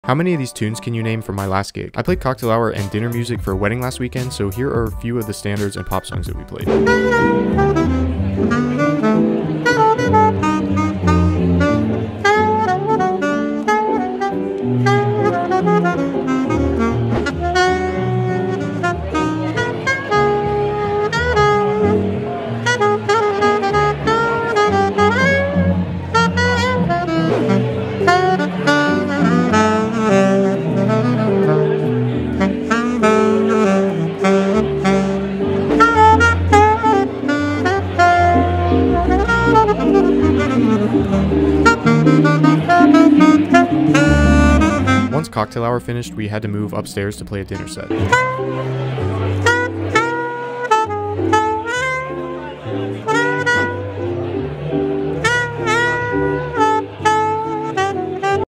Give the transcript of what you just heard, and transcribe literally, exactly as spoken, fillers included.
How many of these tunes can you name from my last gig? I played cocktail hour and dinner music for a wedding last weekend, so here are a few of the standards and pop songs that we played. Once cocktail hour finished, we had to move upstairs to play a dinner set.